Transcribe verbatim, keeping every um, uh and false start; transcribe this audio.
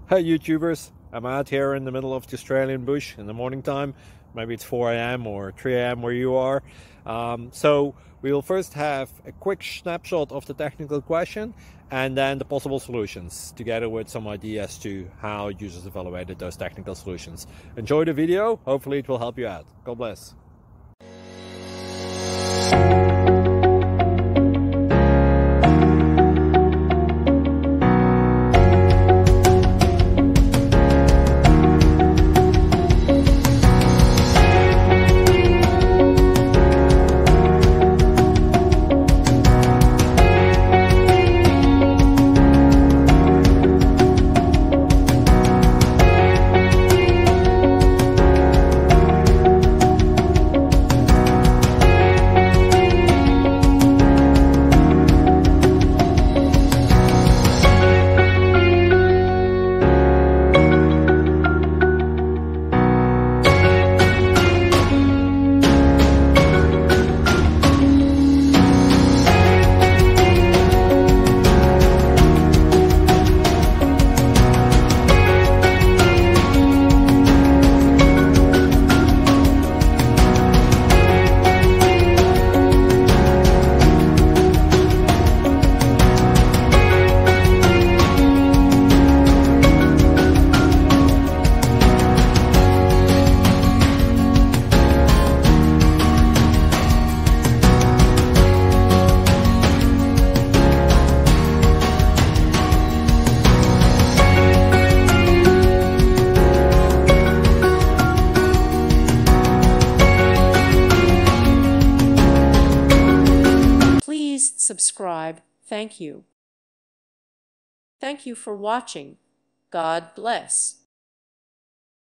Hey YouTubers, I'm out here in the middle of the Australian bush in the morning time. Maybe it's four A M or three A M where you are. Um, so we will first have a quick snapshot of the technical question and then the possible solutions, together with some ideas to how users evaluated those technical solutions. Enjoy the video, hopefully it will help you out. God bless. Please subscribe. Thank you. Thank you for watching. God bless.